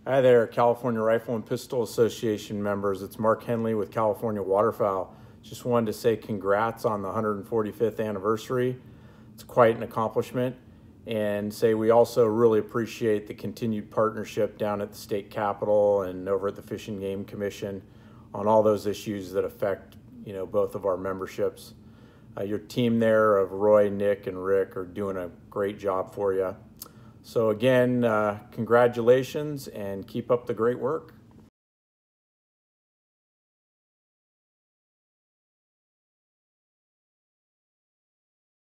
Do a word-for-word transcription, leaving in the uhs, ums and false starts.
Hi there, California Rifle and Pistol Association members. It's Mark Hennelly with California Waterfowl. Just wanted to say congrats on the one hundred forty-fifth anniversary. It's quite an accomplishment. And say we also really appreciate the continued partnership down at the state capitol and over at the Fish and Game Commission on all those issues that affect, you know, both of our memberships. Uh, your team there of Roy, Nick, and Rick are doing a great job for you. So again, uh, congratulations and keep up the great work.